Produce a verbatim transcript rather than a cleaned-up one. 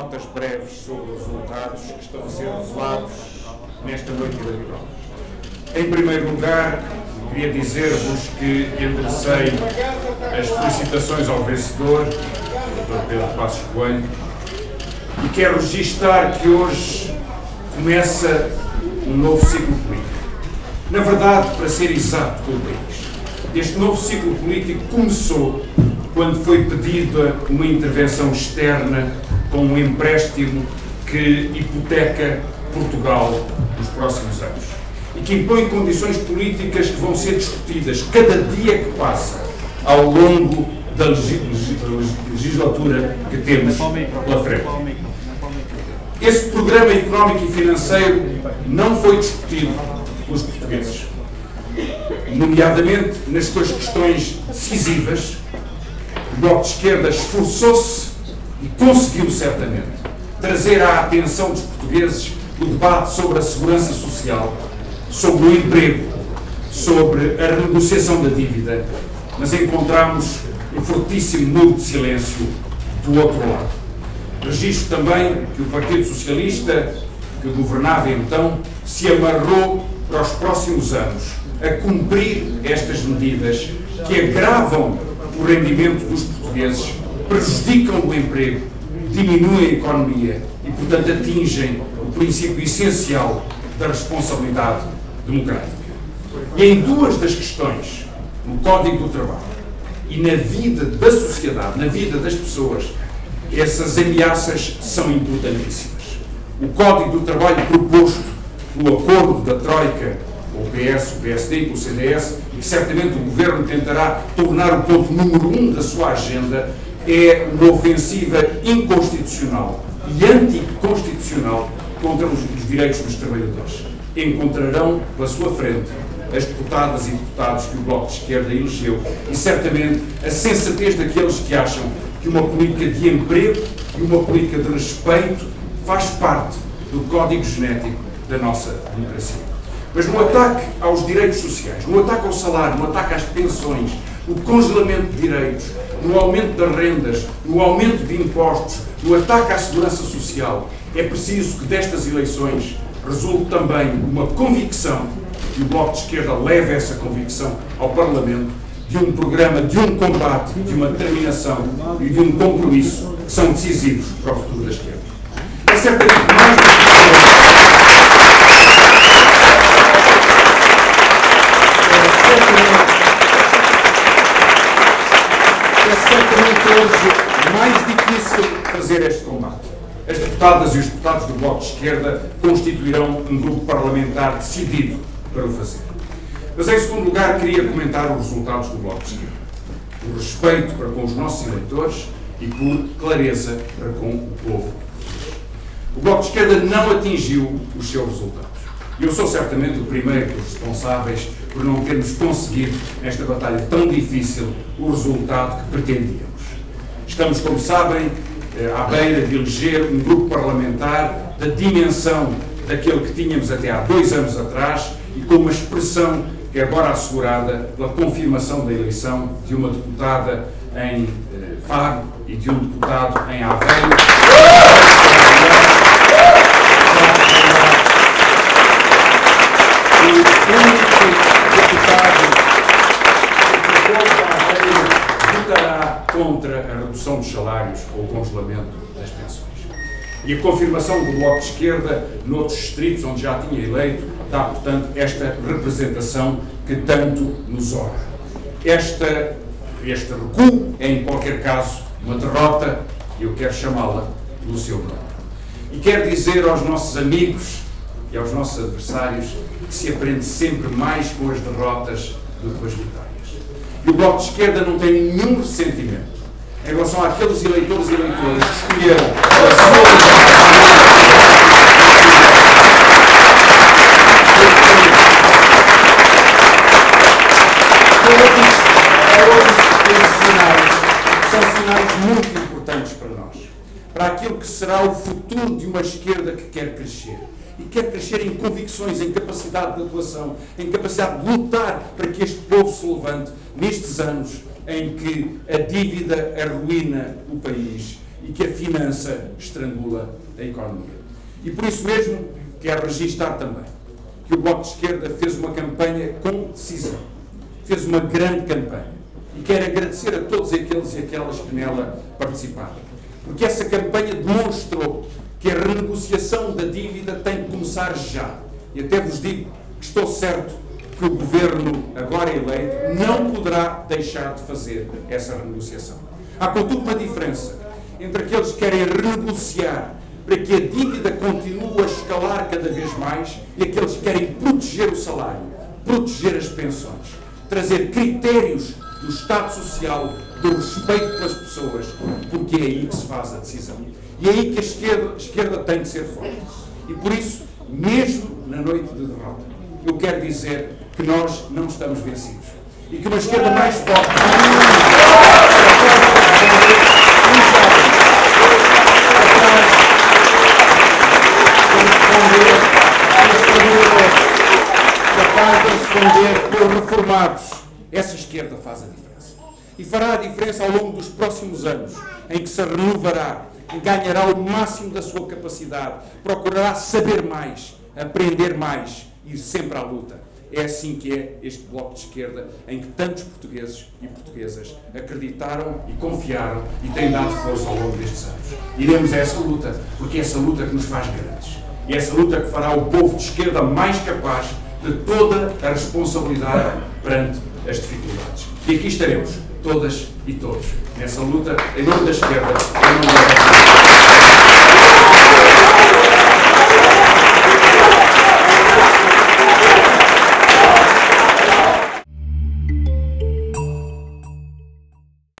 notas breves sobre os resultados que estão a ser revelados nesta noite eleitoral. Em primeiro lugar, queria dizer-vos que enderecei as felicitações ao vencedor, o doutor Pedro Passos Coelho, e quero registar que hoje começa um novo ciclo político. Na verdade, para ser exato com o país, este novo ciclo político começou quando foi pedida uma intervenção externa com um empréstimo que hipoteca Portugal nos próximos anos e que impõe condições políticas que vão ser discutidas cada dia que passa ao longo da legislatura que temos pela frente. Esse programa económico e financeiro não foi discutido pelos portugueses, nomeadamente nas suas questões decisivas. O Bloco de Esquerda esforçou-se e conseguiu certamente trazer à atenção dos portugueses o debate sobre a segurança social, sobre o emprego, sobre a renegociação da dívida, mas encontramos um fortíssimo muro de silêncio do outro lado. Registro também que o Partido Socialista, que governava então, se amarrou para os próximos anos a cumprir estas medidas que agravam o rendimento dos portugueses, prejudicam o emprego, diminuem a economia e, portanto, atingem o princípio essencial da responsabilidade democrática. E em duas das questões, no Código do Trabalho e na vida da sociedade, na vida das pessoas, essas ameaças são importantíssimas. O Código do Trabalho proposto no acordo da Troika, com o P S, o P S D e com o C D S, e que certamente o Governo tentará tornar o ponto número um da sua agenda, é uma ofensiva inconstitucional e anticonstitucional contra os, os direitos dos trabalhadores. Encontrarão pela sua frente as deputadas e deputados que o Bloco de Esquerda elegeu e certamente a sensatez daqueles que acham que uma política de emprego e uma política de respeito faz parte do código genético da nossa democracia. Mas no ataque aos direitos sociais, no ataque ao salário, no ataque às pensões, no congelamento de direitos, no aumento das rendas, no aumento de impostos, no ataque à segurança social, é preciso que destas eleições resulte também uma convicção, e o Bloco de Esquerda leve essa convicção ao Parlamento, de um programa, de um combate, de uma determinação e de um compromisso que são decisivos para o futuro da esquerda. É certamente mais do que é certamente hoje mais difícil fazer este combate. As deputadas e os deputados do Bloco de Esquerda constituirão um grupo parlamentar decidido para o fazer. Mas, em segundo lugar, queria comentar os resultados do Bloco de Esquerda. Por respeito para com os nossos eleitores e por clareza para com o povo. O Bloco de Esquerda não atingiu os seus resultados. E eu sou certamente o primeiro dos responsáveis por não termos conseguido, nesta batalha tão difícil, o resultado que pretendíamos. Estamos, como sabem, à beira de eleger um grupo parlamentar da dimensão daquele que tínhamos até há dois anos atrás e com uma expressão que é agora assegurada pela confirmação da eleição de uma deputada em eh, Faro e de um deputado em Aveiro. O único deputado que propôs a Aveiro votará contra a redução dos salários ou o congelamento das pensões. E a confirmação do Bloco de Esquerda, noutros distritos onde já tinha eleito, dá, portanto, esta representação que tanto nos honra. Esta, este recuo é, em qualquer caso, uma derrota, e eu quero chamá-la pelo seu nome. E quero dizer aos nossos amigos e aos nossos adversários que se aprende sempre mais com as derrotas do que com as vitórias. E o Bloco de Esquerda não tem nenhum ressentimento em relação àqueles eleitores e eleitoras que escolheram a sua esses sinais são sinais muito importantes para nós, para aquilo que será o futuro de uma esquerda que quer crescer. E quer crescer em convicções, em capacidade de atuação, em capacidade de lutar para que este povo se levante nestes anos em que a dívida arruína o país e que a finança estrangula a economia. E por isso mesmo quero registar também que o Bloco de Esquerda fez uma campanha com decisão, fez uma grande campanha, e quero agradecer a todos aqueles e aquelas que nela participaram, porque essa campanha demonstrou que a renegociação da dívida tem que começar já. E até vos digo que estou certo que o Governo, agora eleito, não poderá deixar de fazer essa renegociação. Há, contudo, uma diferença entre aqueles que querem renegociar para que a dívida continue a escalar cada vez mais e aqueles que querem proteger o salário, proteger as pensões, trazer critérios do Estado Social, do respeito pelas pessoas, porque é aí que se faz a decisão. E é aí que a esquerda, a esquerda tem que ser forte. E por isso, mesmo na noite de derrota, eu quero dizer que nós não estamos vencidos. E que uma esquerda mais forte... capaz de responder pelos reformados. Essa esquerda faz a diferença. E fará a diferença ao longo dos próximos anos, em que se renovará, ganhará o máximo da sua capacidade, procurará saber mais, aprender mais, ir sempre à luta. É assim que é este Bloco de Esquerda, em que tantos portugueses e portuguesas acreditaram e confiaram e têm dado força ao longo destes anos. Iremos a essa luta, porque é essa luta que nos faz grandes. E é essa luta que fará o povo de esquerda mais capaz de toda a responsabilidade perante as dificuldades. E aqui estaremos, todas e todos, nessa luta, em nome da esquerda, em nome da